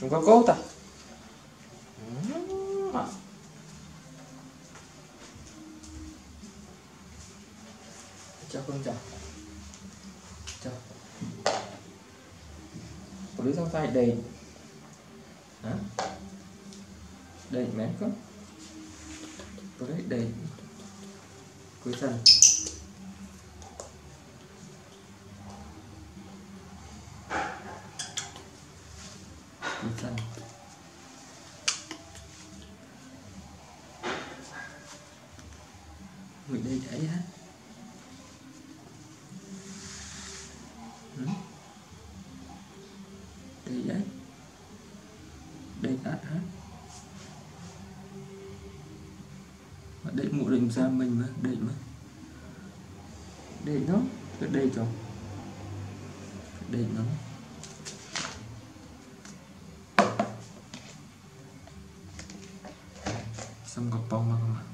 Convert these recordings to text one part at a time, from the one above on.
chúng có cố ta chào con chào chào của đứa trong tay đầy hả đầy mẹ có của đấy đầy cuối tuần mình đây thấy hết đây đấy đây át hết đây mụ định ra mình mà đây nó cái đây cho đây nó xong có bông mà không ạ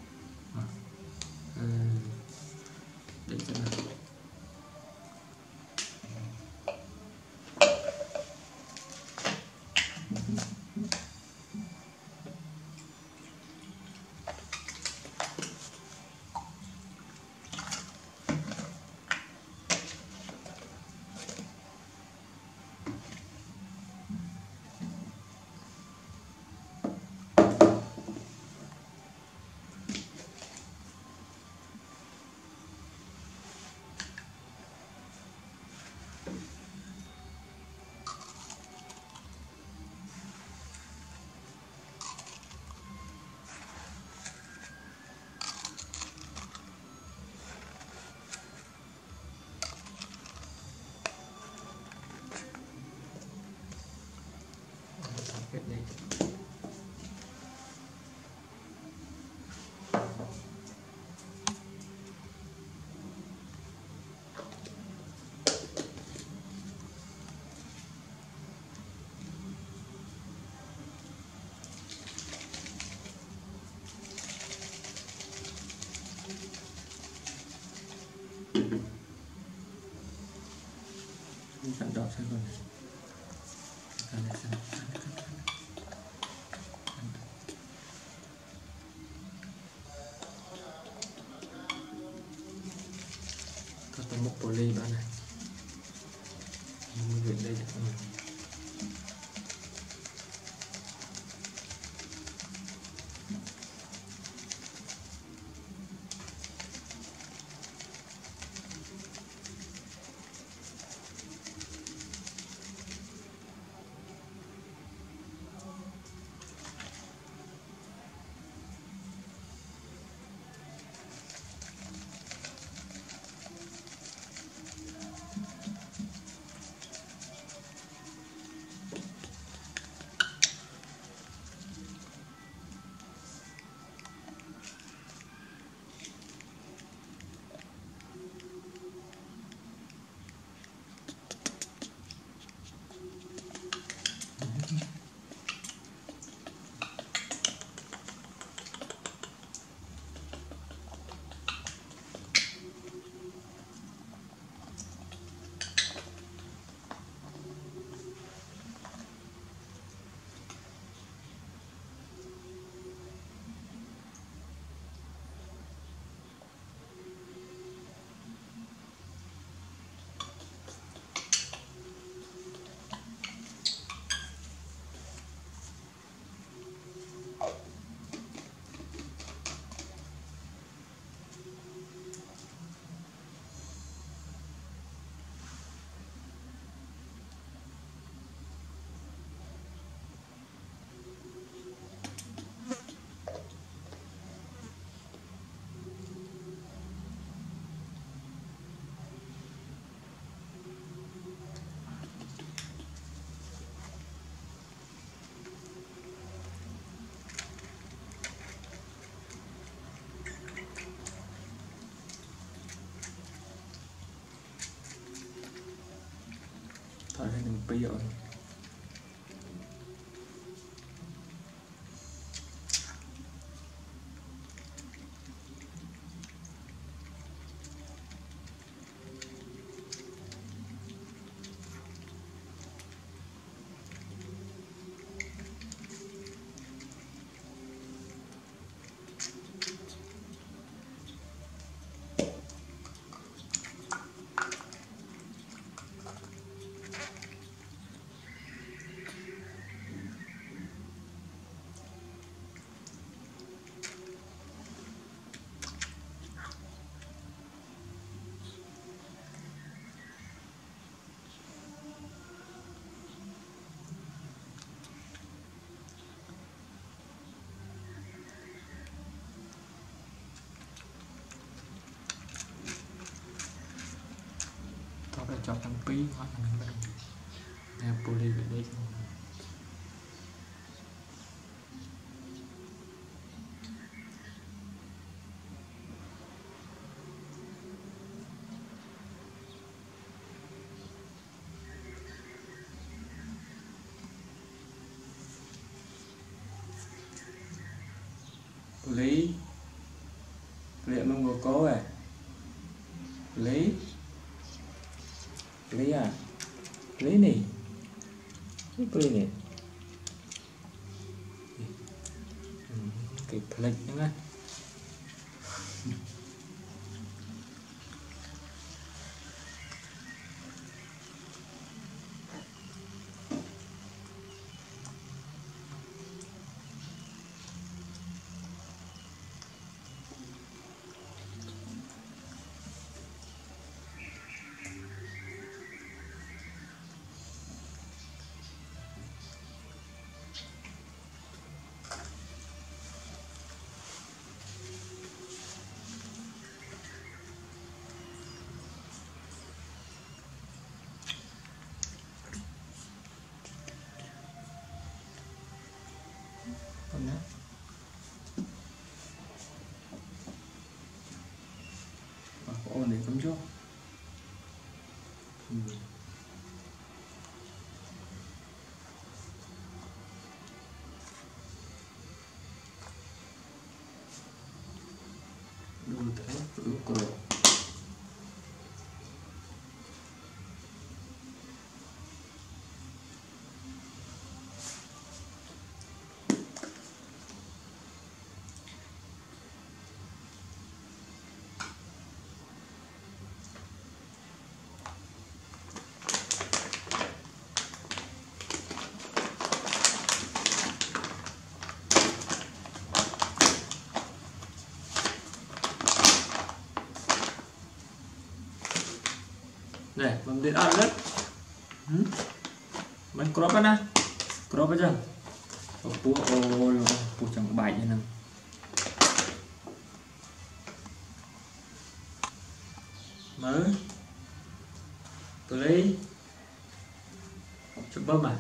để cho nó cái này đỏ sang rồi có một poly bạn này mình đây thôi lên đừng pi rồi chọc thằng pi hoặc là mình nè poly về đây lý liệu mong ngồi cố à lý à lý này cái plate đúng không ổn định không cho đủ thế đủ cổ này mình đến ăn rất mình crop á na crop aja pu pu chẳng bài như nào mở play chụp bơm à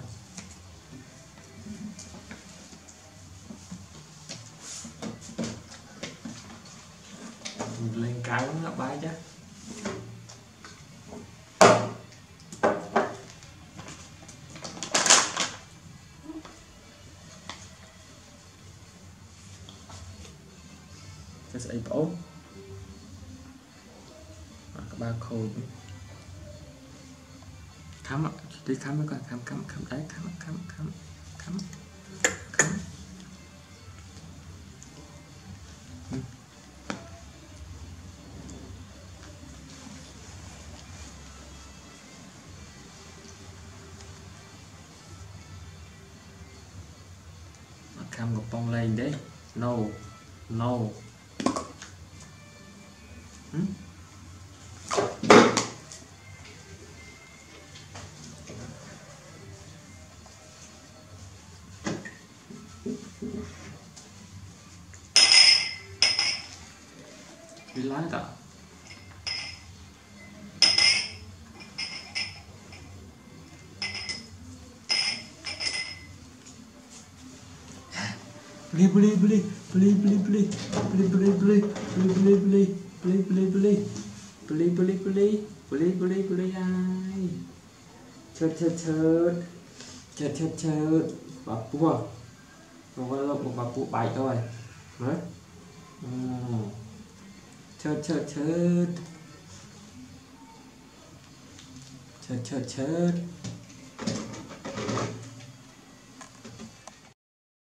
lên cái nó bài chứ sẽ bổ các ba khôi khám ạ đi khám với con khám đấy khám khám một bông lên đấy no đi lái tạo play ai chợt bà pua không có lộn một bà pua bài thôi đấy chợt